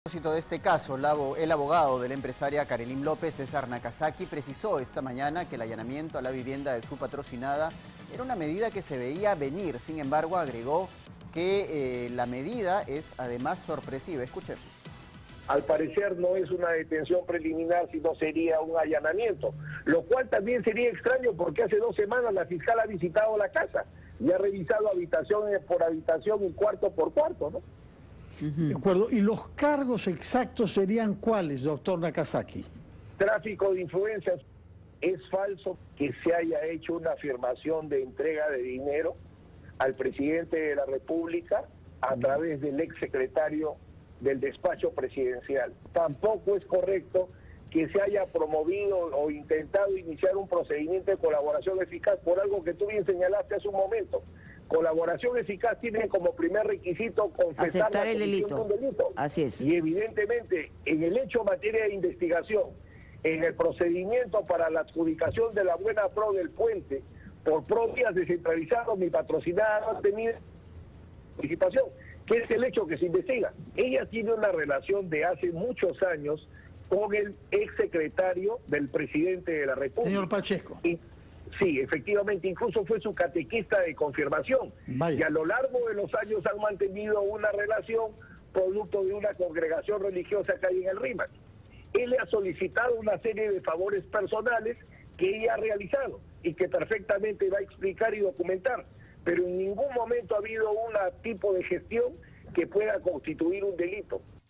A propósito de este caso, el abogado de la empresaria Karelyn López, César Nakazaki, precisó esta mañana que el allanamiento a la vivienda de su patrocinada era una medida que se veía venir. Sin embargo, agregó que la medida es además sorpresiva. Escuchemos. Al parecer no es una detención preliminar, sino sería un allanamiento, lo cual también sería extraño porque hace 2 semanas la fiscal ha visitado la casa y ha revisado habitación por habitación y cuarto por cuarto, ¿no? De acuerdo. ¿Y los cargos exactos serían cuáles, doctor Nakazaki? Tráfico de influencias. Es falso que se haya hecho una afirmación de entrega de dinero al presidente de la República a través del exsecretario del despacho presidencial. Tampoco es correcto que se haya promovido o intentado iniciar un procedimiento de colaboración eficaz por algo que tú bien señalaste hace un momento. Colaboración eficaz tiene como primer requisito confesar aceptar la el delito. comisión de un delito. Así es. Y evidentemente, en el hecho en materia de investigación, en el procedimiento para la adjudicación de la buena pro del puente, por propias descentralizadas, mi patrocinada no ha tenido participación, que es el hecho que se investiga. Ella tiene una relación de hace muchos años con el exsecretario del presidente de la República. Señor Pacheco. Sí, efectivamente, incluso fue su catequista de confirmación. Vaya. Y a lo largo de los años han mantenido una relación producto de una congregación religiosa que hay en el RIMAC. Él le ha solicitado una serie de favores personales que ella ha realizado y que perfectamente va a explicar y documentar, pero en ningún momento ha habido un tipo de gestión que pueda constituir un delito.